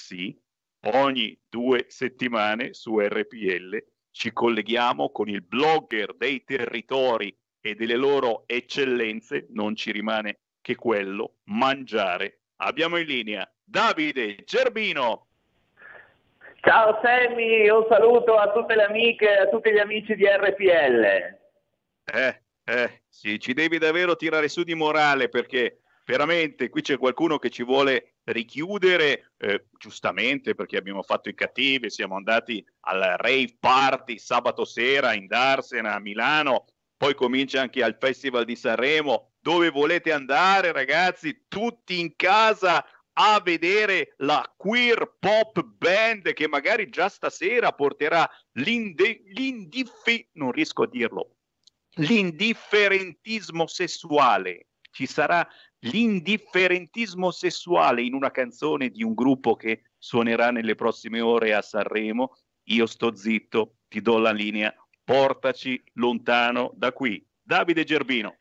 Sì, ogni 2 settimane su RPL ci colleghiamo con il blogger dei territori e delle loro eccellenze, non ci rimane che quello, mangiare. Abbiamo in linea Davide Gerbino. Ciao Sammy, un saluto a tutte le amiche e a tutti gli amici di RPL. Sì, ci devi davvero tirare su di morale, perché veramente qui c'è qualcuno che ci vuole richiudere, giustamente, perché abbiamo fatto i cattivi, siamo andati al rave party sabato sera in Darsena a Milano, poi comincia anche al Festival di Sanremo. Dove volete andare, ragazzi? Tutti in casa a vedere la queer pop band che magari già stasera porterà non riesco a dirlo, l'indifferentismo sessuale. Ci sarà l'indifferentismo sessuale in una canzone di un gruppo che suonerà nelle prossime ore a Sanremo. Io sto zitto, ti do la linea, portaci lontano da qui. Davide Gerbino.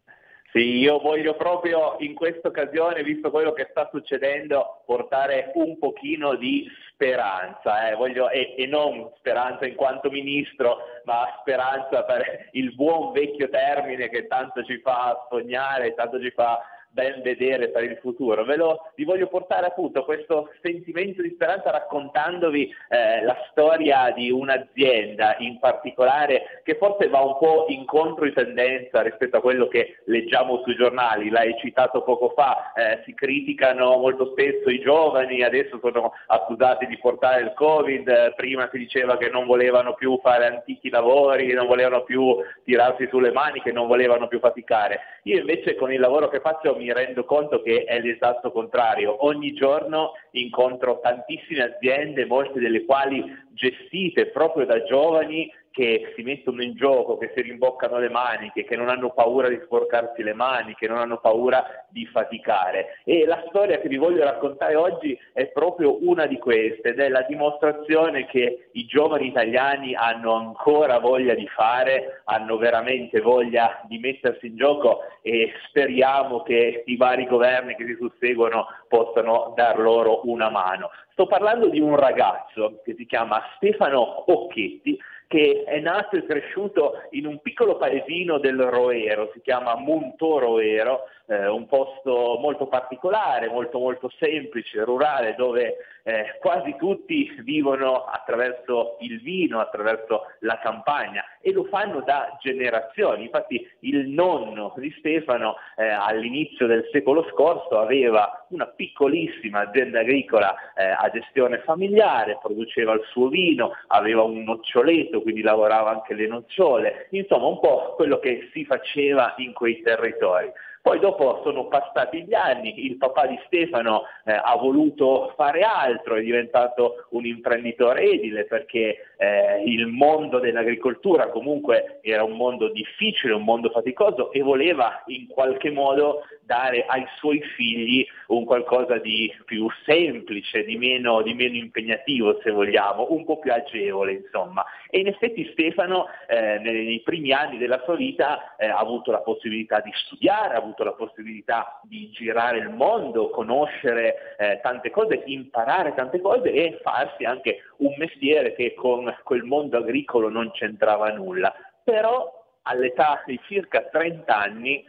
Sì, io voglio proprio in questa occasione, visto quello che sta succedendo, portare un pochino di speranza, e non speranza in quanto ministro, ma speranza per il buon vecchio termine che tanto ci fa sognare, tanto ci fa ben vedere per il futuro. Vi voglio portare appunto questo sentimento di speranza raccontandovi la storia di un'azienda in particolare che forse va un po' in controtendenza rispetto a quello che leggiamo sui giornali. L'hai citato poco fa, si criticano molto spesso i giovani, adesso sono accusati di portare il Covid, prima si diceva che non volevano più fare antichi lavori, non volevano più tirarsi sulle mani, che non volevano più faticare. Io invece con il lavoro che faccio mi rendo conto che è l'esatto contrario. Ogni giorno incontro tantissime aziende, molte delle quali gestite proprio da giovani che si mettono in gioco, che si rimboccano le maniche, che non hanno paura di sporcarsi le mani, che non hanno paura di faticare. E la storia che vi voglio raccontare oggi è proprio una di queste, ed è la dimostrazione che i giovani italiani hanno ancora voglia di fare, hanno veramente voglia di mettersi in gioco, e speriamo che i vari governi che si susseguono possano dar loro una mano. Sto parlando di un ragazzo che si chiama Stefano Occhetti, che è nato e cresciuto in un piccolo paesino del Roero, si chiama Munto Roero, un posto molto particolare, molto molto semplice, rurale, dove quasi tutti vivono attraverso il vino, attraverso la campagna, e lo fanno da generazioni. Infatti il nonno di Stefano all'inizio del secolo scorso aveva una piccolissima azienda agricola a gestione familiare, produceva il suo vino, aveva un noccioleto, quindi lavorava anche le nocciole, insomma un po' quello che si faceva in quei territori. Poi dopo sono passati gli anni, il papà di Stefano ha voluto fare altro, è diventato un imprenditore edile, perché il mondo dell'agricoltura comunque era un mondo difficile, un mondo faticoso, e voleva in qualche modo dare ai suoi figli un qualcosa di più semplice, di meno impegnativo, se vogliamo, un po' più agevole, insomma. E in effetti Stefano nei primi anni della sua vita ha avuto la possibilità di studiare, ha avuto la possibilità di girare il mondo, conoscere tante cose, imparare tante cose e farsi anche un mestiere che con quel mondo agricolo non c'entrava nulla. Però all'età di circa 30 anni,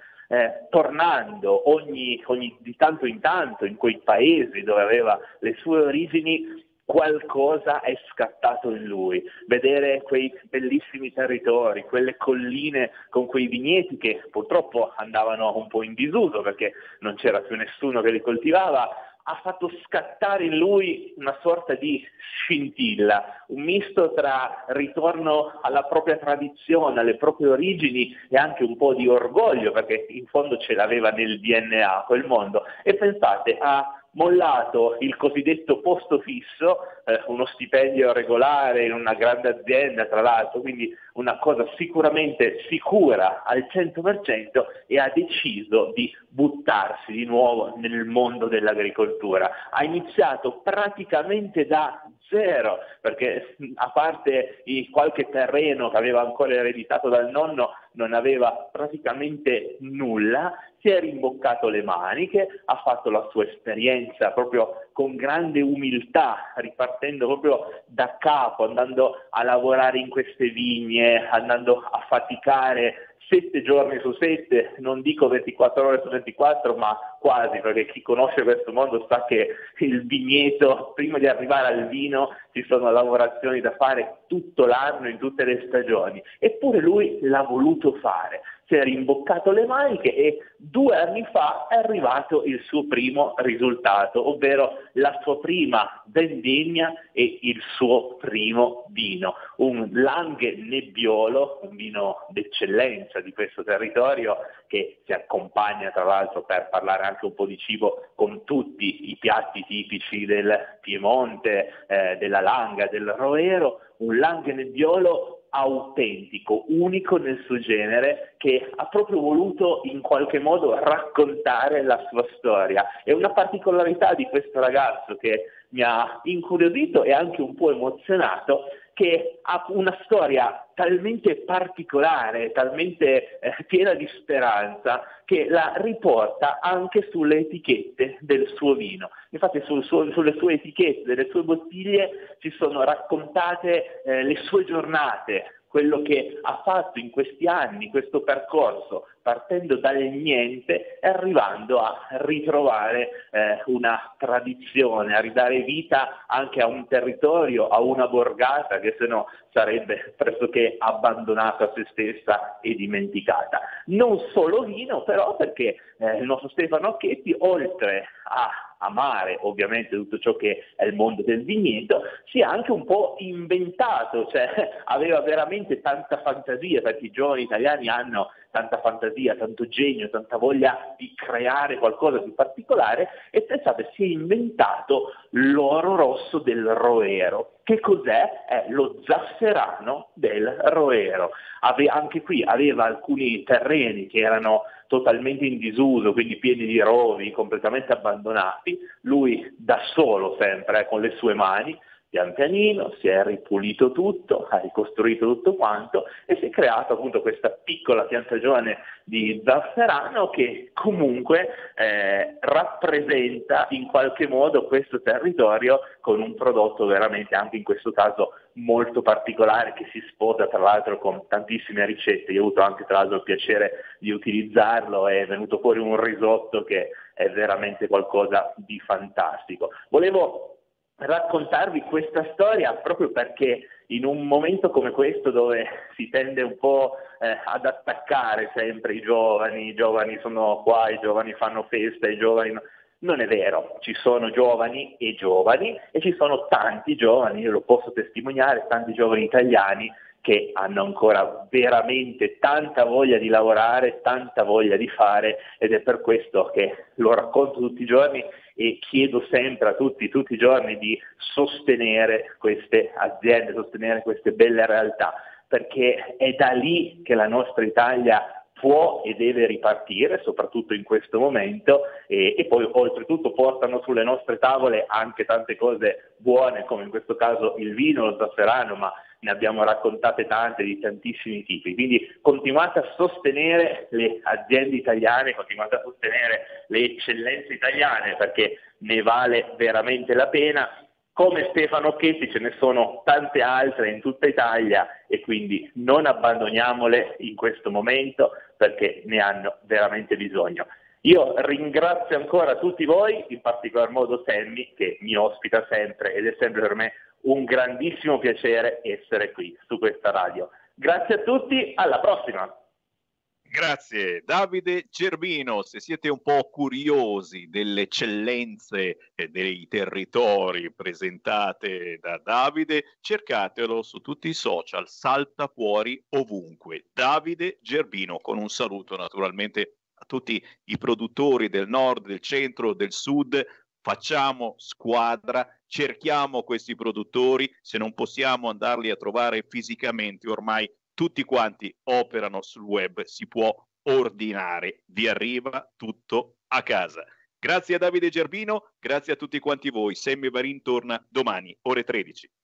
tornando di tanto in tanto in quei paesi dove aveva le sue origini, qualcosa è scattato in lui. Vedere quei bellissimi territori, quelle colline con quei vigneti che purtroppo andavano un po' in disuso perché non c'era più nessuno che li coltivava, ha fatto scattare in lui una sorta di scintilla, un misto tra ritorno alla propria tradizione, alle proprie origini e anche un po' di orgoglio, perché in fondo ce l'aveva nel DNA quel mondo. E pensate, ha mollato il cosiddetto posto fisso, uno stipendio regolare in una grande azienda tra l'altro, quindi una cosa sicuramente sicura al 100%, e ha deciso di buttarsi di nuovo nel mondo dell'agricoltura. Ha iniziato praticamente da zero, perché a parte qualche terreno che aveva ancora ereditato dal nonno, non aveva praticamente nulla. Si è rimboccato le maniche, ha fatto la sua esperienza proprio con grande umiltà, ripartendo proprio da capo, andando a lavorare in queste vigne, andando a faticare 7 giorni su 7, non dico 24 ore su 24, ma quasi, perché chi conosce questo mondo sa che il vigneto, prima di arrivare al vino, ci sono lavorazioni da fare tutto l'anno, in tutte le stagioni. Eppure lui l'ha voluto fare, si è rimboccato le maniche e 2 anni fa è arrivato il suo primo risultato, ovvero la sua prima vendemmia e il suo primo vino, un Langhe Nebbiolo, un vino d'eccellenza di questo territorio che si accompagna tra l'altro, per parlare anche un po' di cibo, con tutti i piatti tipici del Piemonte, della Langa, del Roero, un Langhe Nebbiolo autentico, unico nel suo genere, che ha proprio voluto in qualche modo raccontare la sua storia. E una particolarità di questo ragazzo che mi ha incuriosito e anche un po' emozionato, che ha una storia talmente particolare, talmente piena di speranza, che la riporta anche sulle etichette del suo vino. Infatti sulle sue etichette delle sue bottiglie ci sono raccontate le sue giornate, quello che ha fatto in questi anni, questo percorso, partendo dal niente e arrivando a ritrovare una tradizione, a ridare vita anche a un territorio, a una borgata che se no sarebbe pressoché abbandonata a se stessa e dimenticata. Non solo vino però, perché il nostro Stefano Occhetti, oltre a amare ovviamente tutto ciò che è il mondo del vigneto, si è anche un po' inventato, cioè aveva veramente tanta fantasia, perché i giovani italiani hanno tanta fantasia, tanto genio, tanta voglia di creare qualcosa di particolare, e pensate, si è inventato l'oro rosso del Roero. Che cos'è? È lo zafferano del Roero. Anche qui aveva alcuni terreni che erano totalmente in disuso, quindi pieni di rovi, completamente abbandonati. Lui da solo sempre, con le sue mani, pian pianino si è ripulito tutto, ha ricostruito tutto quanto e si è creata appunto questa piccola piantagione di zafferano che comunque rappresenta in qualche modo questo territorio con un prodotto veramente, anche in questo caso, molto particolare, che si sposa tra l'altro con tantissime ricette. Io ho avuto anche tra l'altro il piacere di utilizzarlo, è venuto fuori un risotto che è veramente qualcosa di fantastico. Volevo raccontarvi questa storia proprio perché in un momento come questo, dove si tende un po' ad attaccare sempre i giovani sono qua, i giovani fanno festa, i giovani no. Non è vero, ci sono giovani e ci sono tanti giovani, io lo posso testimoniare, tanti giovani italiani che hanno ancora veramente tanta voglia di lavorare, tanta voglia di fare, ed è per questo che lo racconto tutti i giorni e chiedo sempre a tutti i giorni di sostenere queste aziende, sostenere queste belle realtà, perché è da lì che la nostra Italia può e deve ripartire, soprattutto in questo momento, e poi oltretutto portano sulle nostre tavole anche tante cose buone, come in questo caso il vino, lo zafferano, ma ne abbiamo raccontate tante di tantissimi tipi. Quindi continuate a sostenere le aziende italiane, continuate a sostenere le eccellenze italiane, perché ne vale veramente la pena. Come Stefano Occhetti ce ne sono tante altre in tutta Italia, e quindi non abbandoniamole in questo momento, perché ne hanno veramente bisogno. Io ringrazio ancora tutti voi, in particolar modo Sammy, che mi ospita sempre, ed è sempre per me un grandissimo piacere essere qui su questa radio. Grazie a tutti, alla prossima! Grazie Davide Gerbino. Se siete un po' curiosi delle eccellenze dei territori presentate da Davide, cercatelo su tutti i social, salta fuori ovunque. Davide Gerbino, con un saluto naturalmente a tutti i produttori del nord, del centro, del sud. Facciamo squadra, cerchiamo questi produttori, se non possiamo andarli a trovare fisicamente, ormai tutti quanti operano sul web, si può ordinare, vi arriva tutto a casa. Grazie a Davide Gerbino, grazie a tutti quanti voi. Sammy Varin torna domani, ore 13.